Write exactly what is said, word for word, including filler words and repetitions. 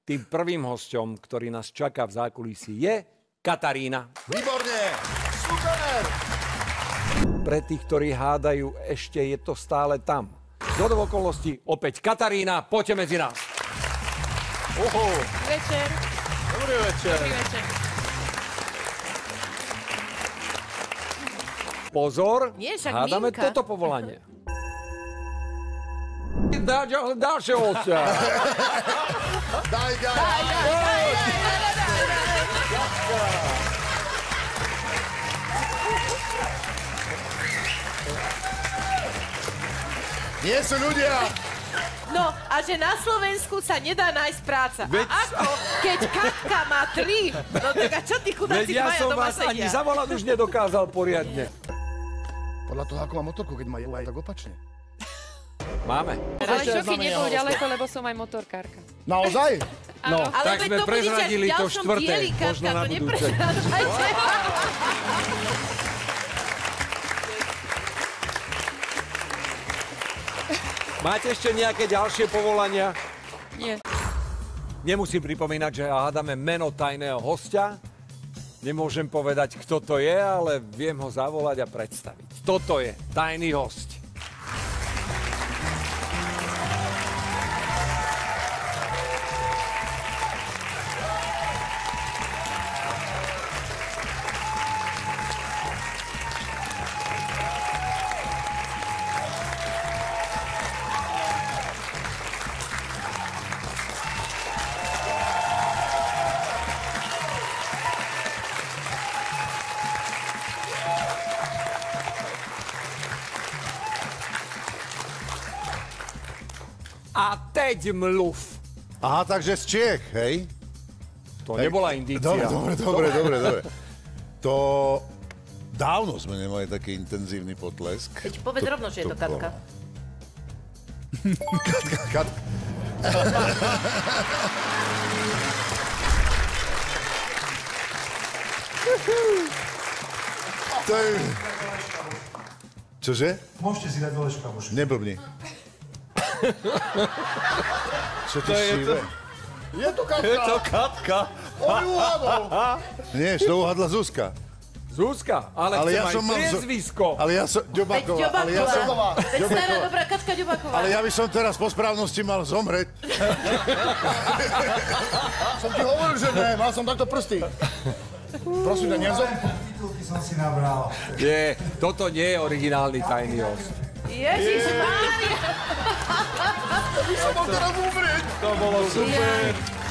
Tým prvým hosťom, ktorý nás čaká v zákulisí, je Katarína. Výborne! Super! Pre tých, ktorí hádajú, ešte je to stále tam. Zhodou okolností opäť Katarína, poďte medzi nás. Oho. Večer. Dobrý večer. Dobrý večer. Pozor, Nie, však hádame Minka. toto povolanie. Dá, ďalšie hostia. Daj, daj, Daj, daj, daj, daj, daj, daj, daj. Nie sú ľudia. No, a že na Slovensku sa nedá nájsť práca. Veď- A ako, keď Katka má tri? No tak a čo tí chudáci Veď ja dvaja som doma vás ani sedia? zavolať už nedokázal poriadne. Podľa toho, ako má motorku, keď má aj tak opačne. Máme. Ale Ešte šoky znamenia nebol hostia. ďaleko, lebo som aj motorkárka. Naozaj? No, Ale tak veď sme to budete prezradili v to ďalšom štvrté, dieli, Katka, možno na to budúce. neprezrádzajte. Máte ešte nejaké ďalšie povolania? Nie. Nemusím pripomínať, že hádame meno tajného hostia. Nemôžem povedať, kto to je, ale viem ho zavolať a predstaviť. Toto je tajný hosť. A teď mluv. Aha, takže z Čiech, hej? To nebola indícia. Dobre, dobre, dobre, dobre, dobre. To... Dávno sme nemali taký intenzívny potlesk. Veď povedz rovno, že je to Katka. Katka, Katka. To je... Čože? Môžete si dať dole škabošku. Neblbni. Čo ty To je šíve? Je to Katka. Katka. On ju uhadol. Nie, to uhadla Zuzka. Zuzka, ale, Ale chcem ja aj som mám... zo- priezvisko. Ale ja som... Veď Ďobáková. Ale ja som... Ďobáková. Veď stará Ďobáková. dobrá Katka Ďobáková. Ale ja by som teraz po správnosti mal zomreť. Som ti hovoril, že ne. Mal som takto prsty. Prosím ťa, nezom. Titulky som si nabral. Nie, toto nie je originálny tajný host. Ježišmária. By som mal teraz umrieť. To bolo super.